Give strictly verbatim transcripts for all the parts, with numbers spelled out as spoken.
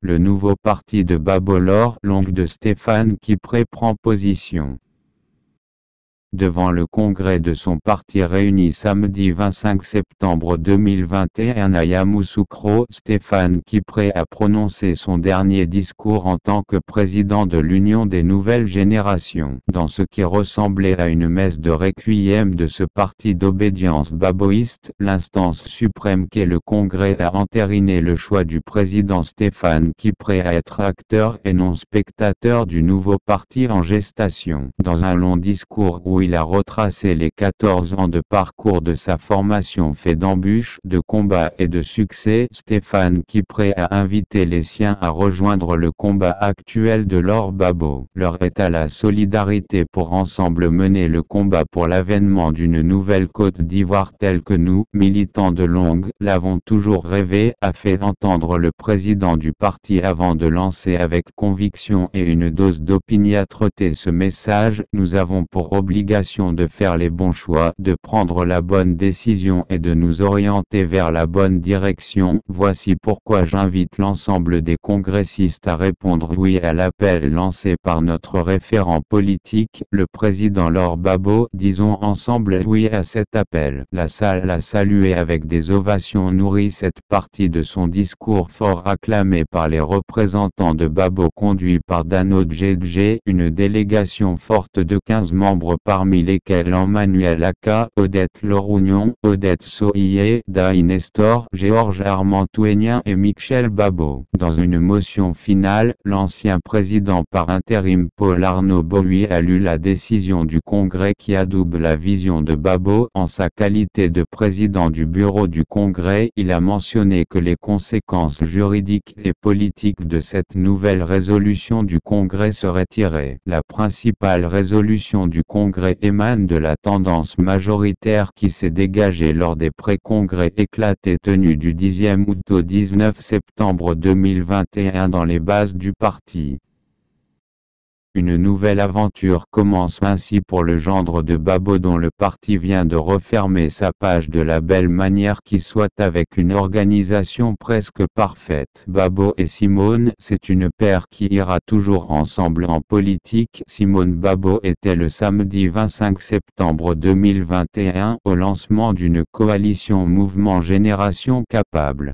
Le nouveau parti de Babo Lor Long de Stéphane Kipré prend position. Devant le congrès de son parti réuni samedi vingt-cinq septembre deux mille vingt et un à Yamoussoukro, Stéphane Kipré a prononcé son dernier discours en tant que président de l'Union des Nouvelles Générations. Dans ce qui ressemblait à une messe de requiem de ce parti d'obédience baboïste, l'instance suprême qu'est le congrès a entériné le choix du président Stéphane Kipré à être acteur et non spectateur du nouveau parti en gestation. Dans un long discours où il a retracé les quatorze ans de parcours de sa formation fait d'embûches, de combats et de succès, Stéphane Kipré a invité les siens à rejoindre le combat actuel de Laure Babo. L'heure est à la solidarité pour ensemble mener le combat pour l'avènement d'une nouvelle Côte d'Ivoire telle que nous, militants de Longue, l'avons toujours rêvé, a fait entendre le président du parti avant de lancer avec conviction et une dose d'opiniâtreté ce message: nous avons pour obligation de faire les bons choix, de prendre la bonne décision et de nous orienter vers la bonne direction. Voici pourquoi j'invite l'ensemble des congressistes à répondre oui à l'appel lancé par notre référent politique, le président Laure Babo. Disons ensemble oui à cet appel. La salle a salué avec des ovations nourries cette partie de son discours fort acclamé par les représentants de Babo conduit par Dano Djedje, une délégation forte de quinze membres parmi lesquels Emmanuel Aka, Odette Lorougnon, Odette Sohié, Daï Nestor, Georges Armand Touénien et Michel Babo. Dans une motion finale, l'ancien président par intérim Paul Arnaud Bolui a lu la décision du Congrès qui adoube la vision de Babo. En sa qualité de président du bureau du Congrès, il a mentionné que les conséquences juridiques et politiques de cette nouvelle résolution du Congrès seraient tirées. La principale résolution du Congrès émane de la tendance majoritaire qui s'est dégagée lors des pré-congrès éclatés tenus du dixième août au dix-neuf septembre deux mille vingt et un dans les bases du parti. Une nouvelle aventure commence ainsi pour le gendre de Babo dont le parti vient de refermer sa page de la belle manière qui soit avec une organisation presque parfaite. Babo et Simone, c'est une paire qui ira toujours ensemble en politique. Simone Babo était le samedi vingt-cinq septembre deux mille vingt et un au lancement d'une coalition Mouvement Génération Capable.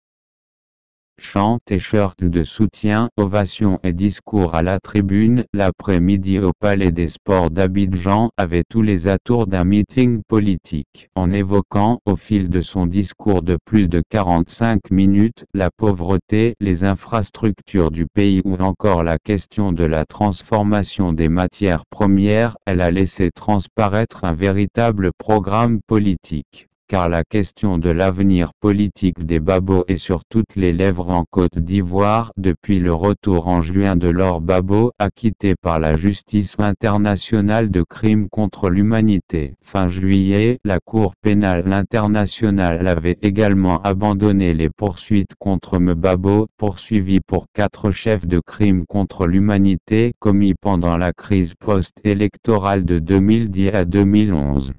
Chants, t-shirts de soutien, ovations et discours à la tribune, l'après-midi au Palais des Sports d'Abidjan avait tous les atours d'un meeting politique. En évoquant, au fil de son discours de plus de quarante-cinq minutes, la pauvreté, les infrastructures du pays ou encore la question de la transformation des matières premières, elle a laissé transparaître un véritable programme politique. Car la question de l'avenir politique des Babos est sur toutes les lèvres en Côte d'Ivoire depuis le retour en juin de Laure Babo, acquitté par la justice internationale de crimes contre l'humanité. Fin juillet, la Cour pénale internationale avait également abandonné les poursuites contre Mbabo, poursuivi pour quatre chefs de crimes contre l'humanité commis pendant la crise post-électorale de deux mille dix à deux mille onze.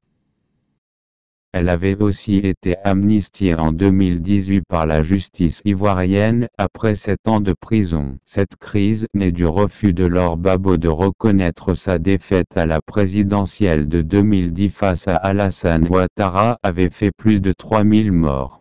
Elle avait aussi été amnistiée en deux mille dix-huit par la justice ivoirienne, après sept ans de prison. Cette crise, née du refus de Laure Babo de reconnaître sa défaite à la présidentielle de deux mille dix face à Alassane Ouattara, avait fait plus de trois mille morts.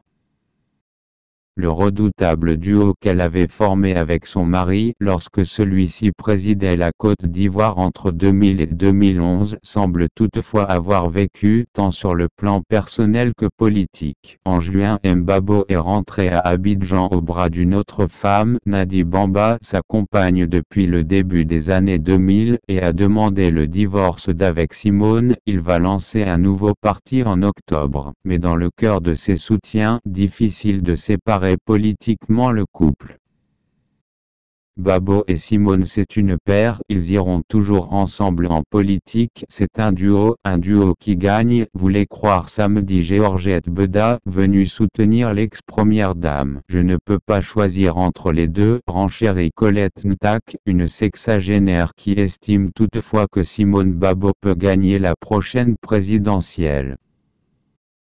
Le redoutable duo qu'elle avait formé avec son mari, lorsque celui-ci présidait la Côte d'Ivoire entre deux mille et deux mille onze, semble toutefois avoir vécu, tant sur le plan personnel que politique. En juin, Mbabo est rentré à Abidjan au bras d'une autre femme, Nadi Bamba, sa compagne depuis le début des années deux mille, et a demandé le divorce d'avec Simone. Il va lancer un nouveau parti en octobre. Mais dans le cœur de ses soutiens, difficile de séparer politiquement le couple. Babo et Simone c'est une paire, ils iront toujours ensemble en politique, c'est un duo, un duo qui gagne, voulait croire samedi Georgette Beda, venue soutenir l'ex-première dame. Je ne peux pas choisir entre les deux, renchérit Colette Ntak, une sexagénaire qui estime toutefois que Simone Babo peut gagner la prochaine présidentielle.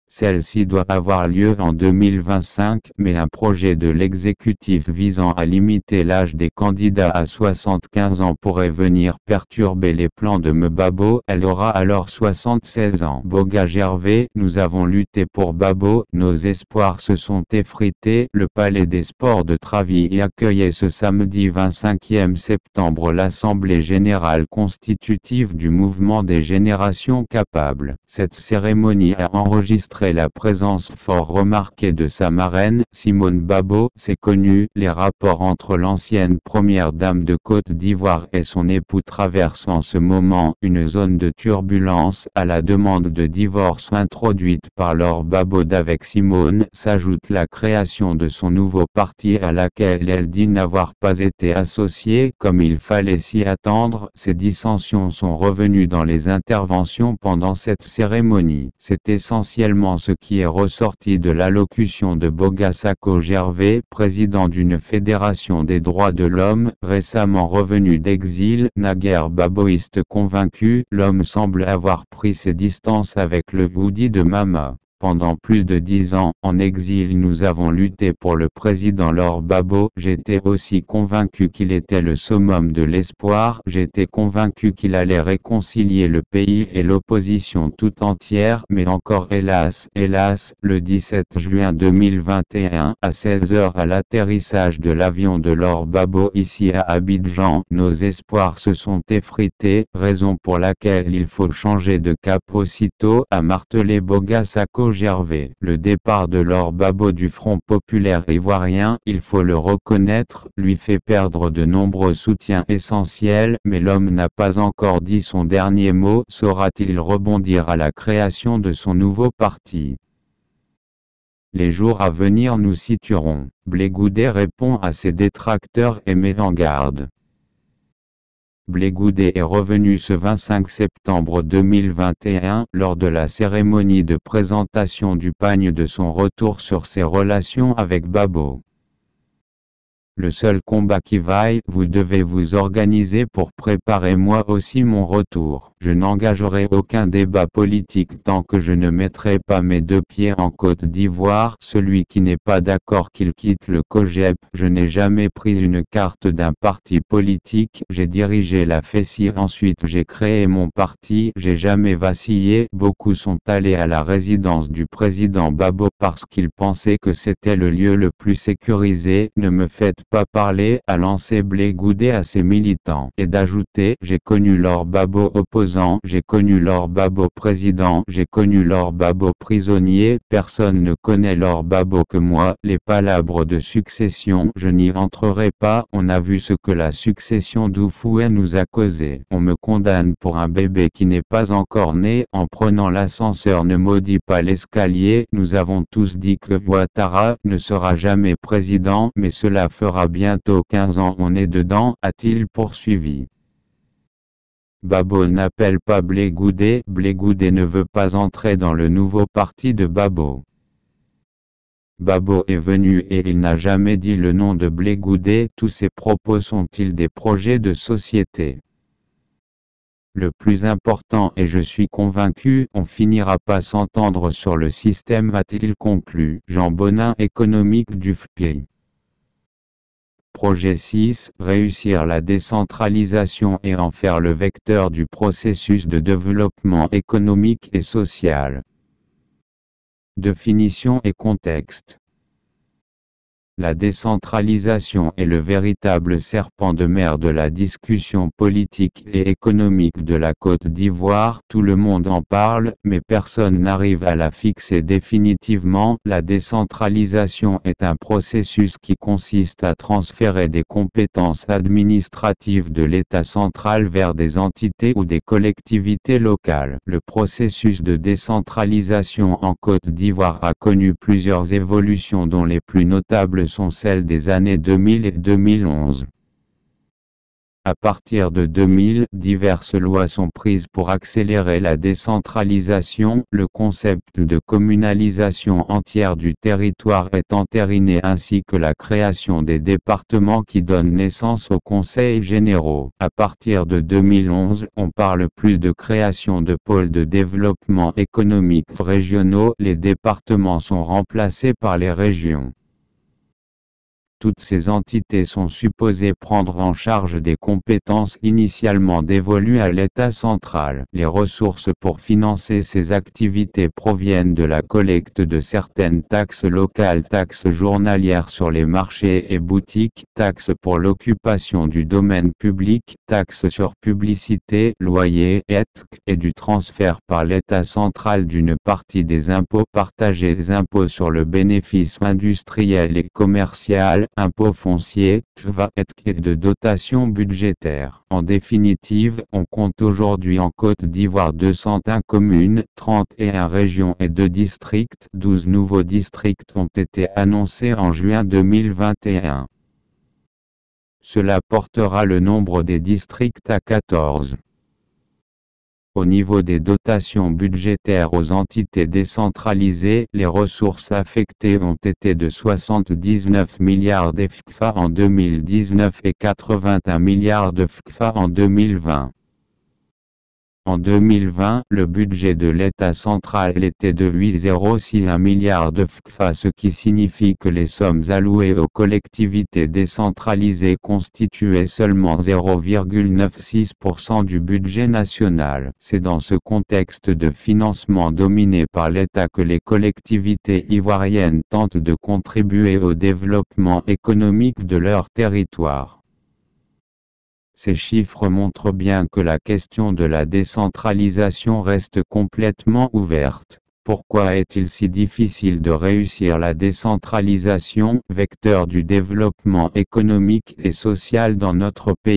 Celle-ci doit avoir lieu en deux mille vingt-cinq, mais un projet de l'exécutif visant à limiter l'âge des candidats à soixante-quinze ans pourrait venir perturber les plans de Gbagbo. Elle aura alors soixante-seize ans. Boga Gervais, nous avons lutté pour Gbagbo, nos espoirs se sont effrités. Le Palais des Sports de Travy accueillait ce samedi vingt-cinq septembre l'Assemblée générale constitutive du mouvement des générations capables. Cette cérémonie a enregistré la présence fort remarquée de sa marraine, Simone Gbagbo. C'est connu, les rapports entre l'ancienne première dame de Côte d'Ivoire et son époux traversent en ce moment une zone de turbulence. À la demande de divorce introduite par Laure Gbagbo d'avec Simone, s'ajoute la création de son nouveau parti à laquelle elle dit n'avoir pas été associée comme il fallait s'y attendre. Ces dissensions sont revenues dans les interventions pendant cette cérémonie. C'est essentiellement ce qui est ressorti de l'allocution de Boga Gervais, président d'une fédération des droits de l'homme, récemment revenu d'exil, naguère gbagboïste convaincu. L'homme semble avoir pris ses distances avec le Woody de Mama. Pendant plus de dix ans, en exil, nous avons lutté pour le président Laurent Gbagbo. J'étais aussi convaincu qu'il était le summum de l'espoir. J'étais convaincu qu'il allait réconcilier le pays et l'opposition tout entière. Mais encore hélas, hélas, le dix-sept juin deux mille vingt et un, à seize heures à l'atterrissage de l'avion de Laurent Gbagbo ici à Abidjan, nos espoirs se sont effrités, raison pour laquelle il faut changer de cap aussitôt, a martelé Boga Gervais. Le départ de Laurent Gbagbo du Front populaire ivoirien, il faut le reconnaître, lui fait perdre de nombreux soutiens essentiels, mais l'homme n'a pas encore dit son dernier mot. Saura-t-il rebondir à la création de son nouveau parti? Les jours à venir nous situeront. Blé Goudé répond à ses détracteurs et met en garde. Blé Goudé est revenu ce vingt-cinq septembre deux mille vingt et un, lors de la cérémonie de présentation du pagne de son retour sur ses relations avec Gbagbo. Le seul combat qui vaille, vous devez vous organiser pour préparer moi aussi mon retour. Je n'engagerai aucun débat politique tant que je ne mettrai pas mes deux pieds en Côte d'Ivoire. Celui qui n'est pas d'accord qu'il quitte le COJEP. Je n'ai jamais pris une carte d'un parti politique. J'ai dirigé la F E C I, ensuite j'ai créé mon parti. J'ai jamais vacillé. Beaucoup sont allés à la résidence du président Gbagbo parce qu'ils pensaient que c'était le lieu le plus sécurisé. Ne me faites pas parler, a lancé Blé Goudé à ses militants, et d'ajouter: j'ai connu Laurent Gbagbo opposant, j'ai connu Laurent Gbagbo président, j'ai connu Laurent Gbagbo prisonnier. Personne ne connaît Laurent Gbagbo que moi. Les palabres de succession, je n'y entrerai pas. On a vu ce que la succession d'Oufoué nous a causé. On me condamne pour un bébé qui n'est pas encore né. En prenant l'ascenseur ne maudit pas l'escalier. Nous avons tous dit que Ouattara ne sera jamais président, mais cela fera bientôt quinze ans on est dedans, a-t-il poursuivi. Gbagbo n'appelle pas Blé Goudé. Blé Goudé ne veut pas entrer dans le nouveau parti de Gbagbo. Gbagbo est venu et il n'a jamais dit le nom de Blé Goudé. Tous ses propos sont-ils des projets de société? Le plus important, et je suis convaincu, on finira pas s'entendre sur le système, a-t-il conclu. Jean Bonin, économique du F P I. Projet six, réussir la décentralisation et en faire le vecteur du processus de développement économique et social. Définition et contexte. La décentralisation est le véritable serpent de mer de la discussion politique et économique de la Côte d'Ivoire. Tout le monde en parle, mais personne n'arrive à la fixer définitivement. La décentralisation est un processus qui consiste à transférer des compétences administratives de l'État central vers des entités ou des collectivités locales. Le processus de décentralisation en Côte d'Ivoire a connu plusieurs évolutions dont les plus notables sont celles des années deux mille et deux mille onze. À partir de deux mille, diverses lois sont prises pour accélérer la décentralisation. Le concept de communalisation entière du territoire est entériné ainsi que la création des départements qui donnent naissance aux conseils généraux. À partir de deux mille onze, on parle plus de création de pôles de développement économique régionaux. Les départements sont remplacés par les régions. Toutes ces entités sont supposées prendre en charge des compétences initialement dévolues à l'État central. Les ressources pour financer ces activités proviennent de la collecte de certaines taxes locales, taxes journalières sur les marchés et boutiques, taxes pour l'occupation du domaine public, taxes sur publicité, loyers, et t c, et du transfert par l'État central d'une partie des impôts partagés, des impôts sur le bénéfice industriel et commercial, impôts fonciers, T V A et de dotations budgétaires. En définitive, on compte aujourd'hui en Côte d'Ivoire deux cent un communes, trente et une régions et deux districts. douze nouveaux districts ont été annoncés en juin deux mille vingt et un. Cela portera le nombre des districts à quatorze. Au niveau des dotations budgétaires aux entités décentralisées, les ressources affectées ont été de soixante-dix-neuf milliards de F C F A en deux mille dix-neuf et quatre-vingt-un milliards de F C F A en deux mille vingt. En deux mille vingt, le budget de l'État central était de huit virgule zéro six un milliard de F C F A, ce qui signifie que les sommes allouées aux collectivités décentralisées constituaient seulement zéro virgule quatre-vingt-seize pour cent du budget national. C'est dans ce contexte de financement dominé par l'État que les collectivités ivoiriennes tentent de contribuer au développement économique de leur territoire. Ces chiffres montrent bien que la question de la décentralisation reste complètement ouverte. Pourquoi est-il si difficile de réussir la décentralisation, vecteur du développement économique et social dans notre pays ?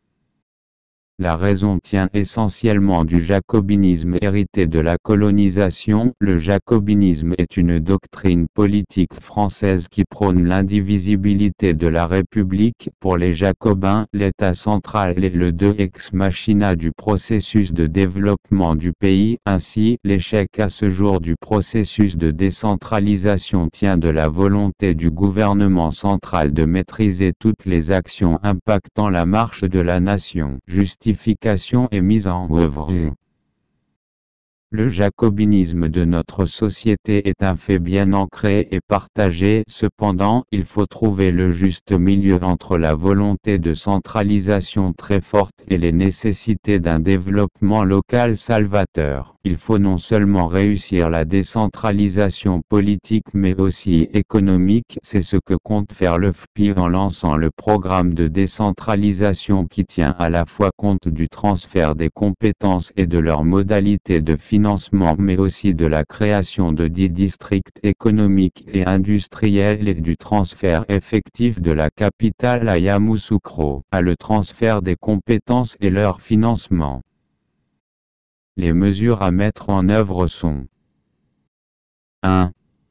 La raison tient essentiellement du jacobinisme hérité de la colonisation. Le jacobinisme est une doctrine politique française qui prône l'indivisibilité de la République. Pour les Jacobins, l'État central est le deus ex machina du processus de développement du pays. Ainsi, l'échec à ce jour du processus de décentralisation tient de la volonté du gouvernement central de maîtriser toutes les actions impactant la marche de la nation. Justification et mise en œuvre. Le jacobinisme de notre société est un fait bien ancré et partagé. Cependant, il faut trouver le juste milieu entre la volonté de centralisation très forte et les nécessités d'un développement local salvateur. Il faut non seulement réussir la décentralisation politique mais aussi économique. C'est ce que compte faire le F P I en lançant le programme de décentralisation qui tient à la fois compte du transfert des compétences et de leurs modalités de financement mais aussi de la création de dix districts économiques et industriels et du transfert effectif de la capitale à Yamoussoukro, à le transfert des compétences et leur financement. Les mesures à mettre en œuvre sont un.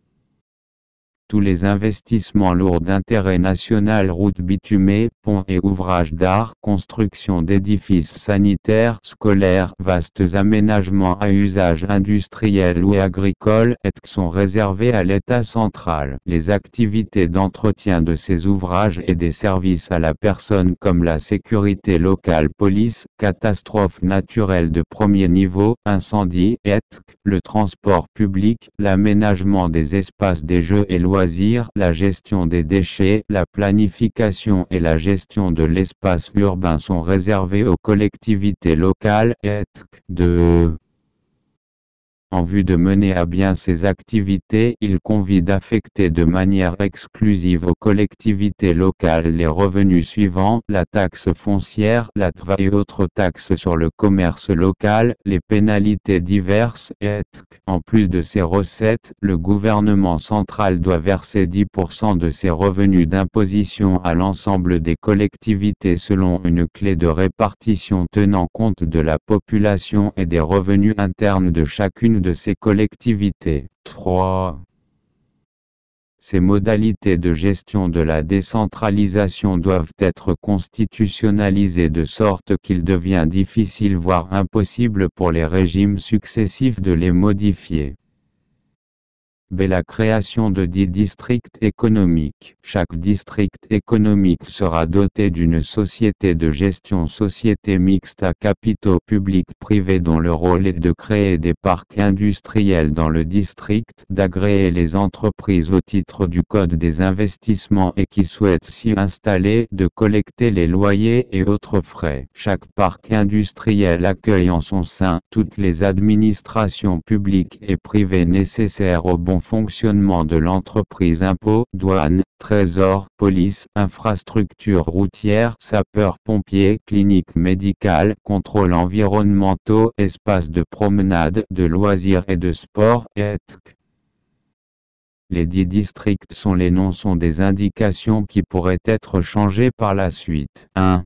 Tous les investissements lourds d'intérêt national, routes bitumées, ponts et ouvrages d'art, construction d'édifices sanitaires, scolaires, vastes aménagements à usage industriel ou agricole, et sont réservés à l'État central. Les activités d'entretien de ces ouvrages et des services à la personne comme la sécurité locale, police, catastrophes naturelles de premier niveau, incendie, et le transport public, l'aménagement des espaces des jeux et loisirs, la gestion des déchets, la planification et la gestion de l'espace urbain sont réservés aux collectivités locales et deux. En vue de mener à bien ces activités, il convient d'affecter de manière exclusive aux collectivités locales les revenus suivants: la taxe foncière, la T V A et autres taxes sur le commerce local, les pénalités diverses, et en plus de ces recettes, le gouvernement central doit verser dix pour cent de ses revenus d'imposition à l'ensemble des collectivités selon une clé de répartition tenant compte de la population et des revenus internes de chacune de ces collectivités. trois. Ces modalités de gestion de la décentralisation doivent être constitutionnalisées de sorte qu'il devient difficile voire impossible pour les régimes successifs de les modifier. B. La création de dix districts économiques. Chaque district économique sera doté d'une société de gestion société mixte à capitaux publics-privés dont le rôle est de créer des parcs industriels dans le district, d'agréer les entreprises au titre du Code des investissements et qui souhaitent s'y installer, de collecter les loyers et autres frais. Chaque parc industriel accueille en son sein toutes les administrations publiques et privées nécessaires au bon fonctionnement de l'entreprise, impôts, douanes, trésor, police, infrastructures routières, sapeurs-pompiers, cliniques médicales, contrôles environnementaux, espaces de promenade, de loisirs et de sport, et cetera. Les dix districts sont les noms sont des indications qui pourraient être changées par la suite. un.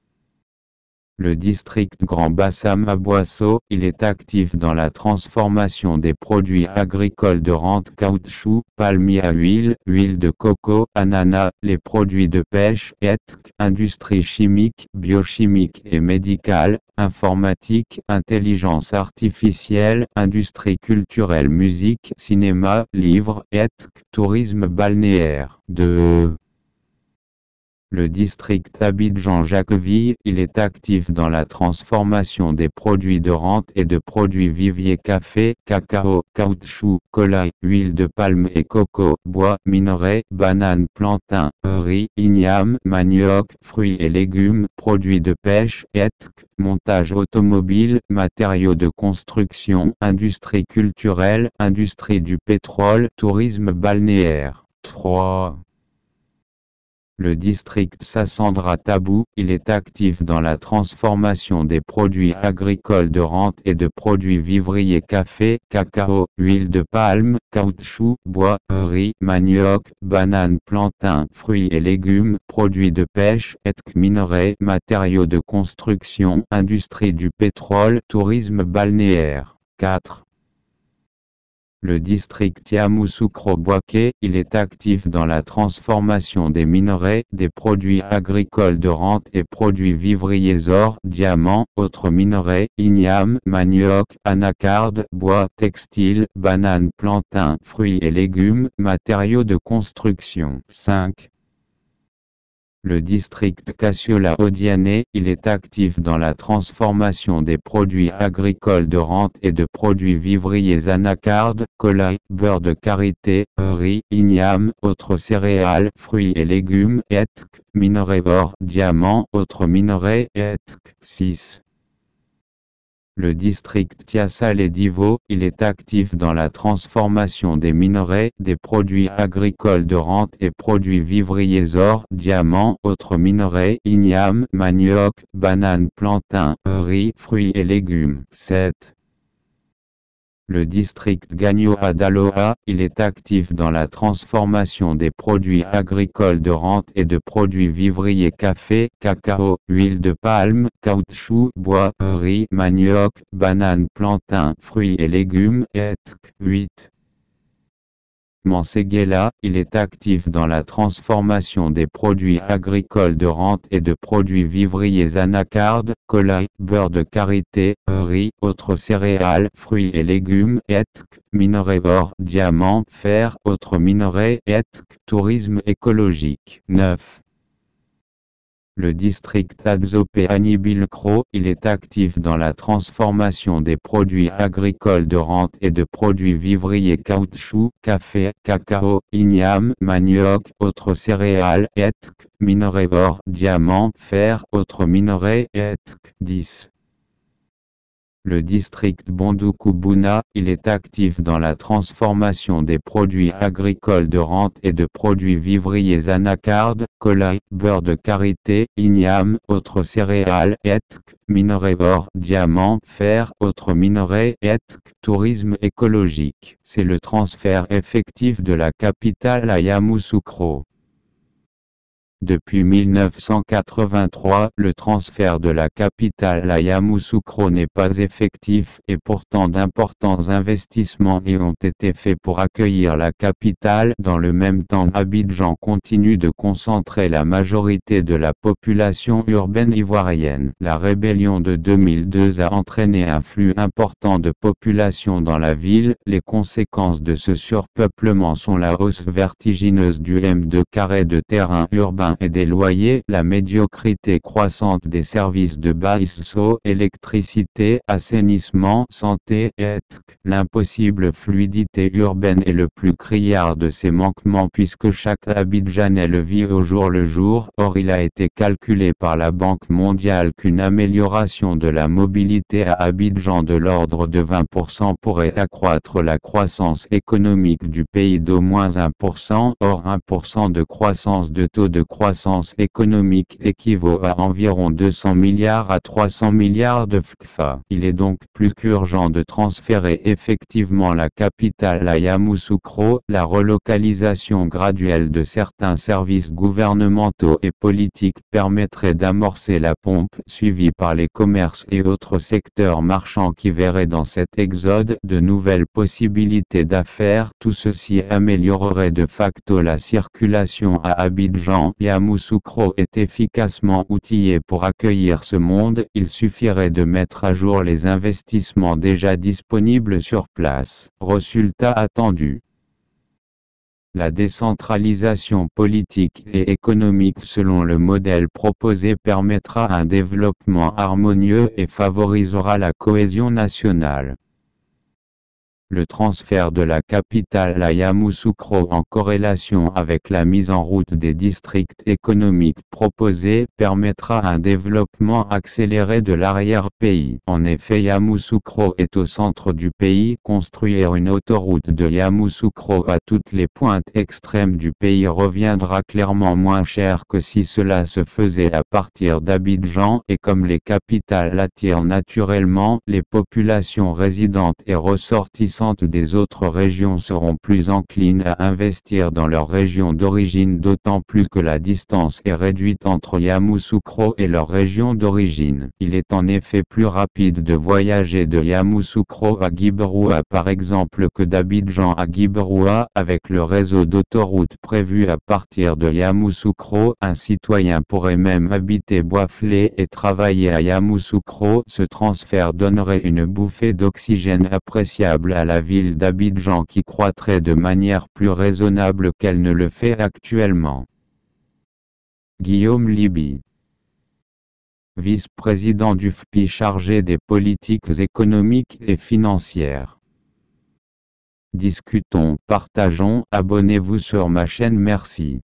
Le district Grand Bassam à Boisseau, il est actif dans la transformation des produits agricoles de rente caoutchouc, palmier à huile, huile de coco, ananas, les produits de pêche, et cetera, industrie chimique, biochimique et médicale, informatique, intelligence artificielle, industrie culturelle, musique, cinéma, livres, et cetera, tourisme balnéaire. deux. Le district Abidjan-Jacqueville, il est actif dans la transformation des produits de rente et de produits viviers café, cacao, caoutchouc, cola, huile de palme et coco, bois, minerais, bananes, plantains, riz, igname, manioc, fruits et légumes, produits de pêche, et cetera, montage automobile, matériaux de construction, industrie culturelle, industrie du pétrole, tourisme balnéaire. trois. Le district Sassandra-Tabou, il est actif dans la transformation des produits agricoles de rente et de produits vivriers café, cacao, huile de palme, caoutchouc, bois, riz, manioc, bananes, plantains, fruits et légumes, produits de pêche, et cetera, minerais, matériaux de construction, industrie du pétrole, tourisme balnéaire. quatre. Le district Yamoussoukro-Boaké, il est actif dans la transformation des minerais, des produits agricoles de rente et produits vivriers or, diamants, autres minerais, igname, manioc, anacarde, bois, textile, bananes, plantains, fruits et légumes, matériaux de construction. cinq. Le district Kassiola-Odiané, il est actif dans la transformation des produits agricoles de rente et de produits vivriers anacarde, cola, beurre de karité, riz, igname, autres céréales, fruits et légumes, et cetera, minerais or, diamants, autres minerais, et cetera. six. Le district Tiassal-et-Divo, il est actif dans la transformation des minerais, des produits agricoles de rente et produits vivriers or, diamants, autres minerais, igname, manioc, bananes, plantains, riz, fruits et légumes. sept. Le district Gagno-Adaloa, il est actif dans la transformation des produits agricoles de rente et de produits vivriers café, cacao, huile de palme, caoutchouc, bois, riz, manioc, bananes, plantains, fruits et légumes, et cetera. huit. Manséguéla, il est actif dans la transformation des produits agricoles de rente et de produits vivriers anacarde, cola, beurre de karité, riz, autres céréales, fruits et légumes, et cetera, minerais or, diamants, fer, autres minerais, et cetera, tourisme écologique. neuf. Le district Adzopé-Anibilkro, il est actif dans la transformation des produits agricoles de rente et de produits vivriers caoutchouc, café, cacao, igname, manioc, autres céréales, et cetera, minerais or, diamants, fer, autres minerais, et cetera. dix. Le district Bondoukou-Bouna, il est actif dans la transformation des produits agricoles de rente et de produits vivriers anacarde, cola, beurre de karité, igname, autres céréales, et cetera, minerais or, diamants, fer, autres minerais, et cetera, tourisme écologique. C'est le transfert effectif de la capitale à Yamoussoukro. Depuis mille neuf cent quatre-vingt-trois, le transfert de la capitale à Yamoussoukro n'est pas effectif et pourtant d'importants investissements y ont été faits pour accueillir la capitale. Dans le même temps, Abidjan continue de concentrer la majorité de la population urbaine ivoirienne. La rébellion de deux mille deux a entraîné un flux important de population dans la ville. Les conséquences de ce surpeuplement sont la hausse vertigineuse du M deux carré de terrain urbain et des loyers, la médiocrité croissante des services de base eau, électricité, assainissement, santé, et l'impossible fluidité urbaine est le plus criard de ces manquements puisque chaque Abidjanais le vit au jour le jour. Or il a été calculé par la Banque mondiale qu'une amélioration de la mobilité à Abidjan de l'ordre de vingt pour cent pourrait accroître la croissance économique du pays d'au moins un pour cent. Or un pour cent de croissance de taux de croissance croissance économique équivaut à environ deux cents milliards à trois cents milliards de F C F A. Il est donc plus qu'urgent de transférer effectivement la capitale à Yamoussoukro. La relocalisation graduelle de certains services gouvernementaux et politiques permettrait d'amorcer la pompe, suivie par les commerces et autres secteurs marchands qui verraient dans cet exode de nouvelles possibilités d'affaires. Tout ceci améliorerait de facto la circulation à Abidjan. Yamoussoukro est efficacement outillé pour accueillir ce monde, il suffirait de mettre à jour les investissements déjà disponibles sur place. Résultat attendu. La décentralisation politique et économique selon le modèle proposé permettra un développement harmonieux et favorisera la cohésion nationale. Le transfert de la capitale à Yamoussoukro en corrélation avec la mise en route des districts économiques proposés permettra un développement accéléré de l'arrière-pays. En effet, Yamoussoukro est au centre du pays. Construire une autoroute de Yamoussoukro à toutes les pointes extrêmes du pays reviendra clairement moins cher que si cela se faisait à partir d'Abidjan, et comme les capitales attirent naturellement, les populations résidentes et ressortissantes des autres régions seront plus enclines à investir dans leur région d'origine, d'autant plus que la distance est réduite entre Yamoussoukro et leur région d'origine. Il est en effet plus rapide de voyager de Yamoussoukro à Guibroua par exemple que d'Abidjan à Guibroua. Avec le réseau d'autoroutes prévu à partir de Yamoussoukro, un citoyen pourrait même habiter Boiflé et travailler à Yamoussoukro. Ce transfert donnerait une bouffée d'oxygène appréciable à la ville d'Abidjan qui croîtrait de manière plus raisonnable qu'elle ne le fait actuellement. Guillaume Liby, vice-président du F P I chargé des politiques économiques et financières. Discutons, partageons, abonnez-vous sur ma chaîne, merci.